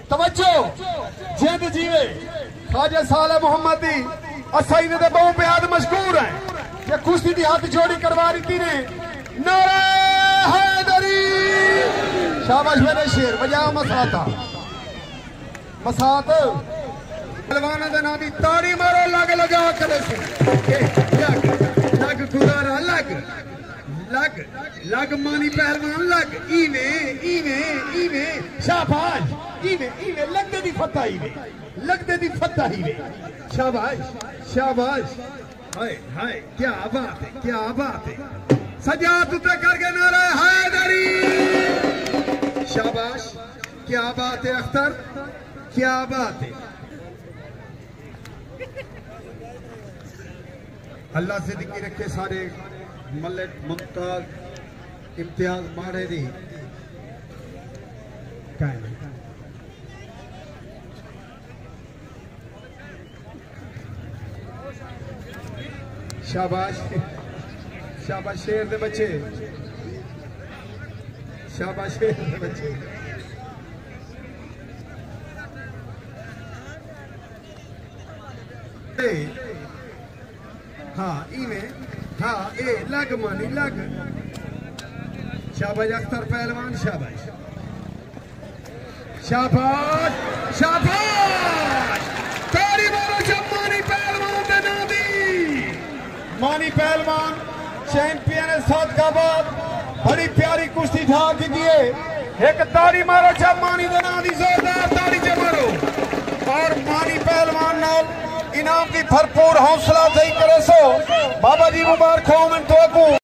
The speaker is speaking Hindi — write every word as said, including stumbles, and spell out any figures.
तवज्जो जिंद जीवे ख्वाजा साले मोहम्मदी असाई ने बहु बेहद मशहूर है। ये कुश्ती की हाथ जोड़ी करवा दी ने। नारे हैदरी शाबाश मेरे शेर बजाओ मसाता मसात पहलवाना दे नाम दी ताड़ी मारो लग लगा करे से लग लग गुजारा लग लग लग मानी पहलवान लग इवे इवे इवे शाबाश इवे इवे लगदे दी फतह इवे लगदे दी फतह इवे शाबाश शाबाश हाय हाय क्या बात है क्या बात है सजाद उतर करके नारा हैदरी शाबाश क्या बात है अख्तर क्या बात है। अल्लाह जिंदगी रखे सारे मलिक मुमताज इम्तियाज मारे दी शाबाश शाबाश शेर दे बच्चे शाबाश शेर दे बच्चे हाँ इवे हाँ ए लग मानी लग शाबाश अख्तर पहलवान शाबाश शाबाश शाबाश तारी मारो जब मानी पहलवान दे नादी मानी पहलवान चैंपियन है सात का बाद बड़ी प्यारी कुश्ती ढा की दिए एक तारी मारो जब मानी दे नादी जोरदार तारी जब मारो और मानी पहलवान नाल इनाम की भरपूर हौसला सही करे सो बाबा जी मुबारक हो।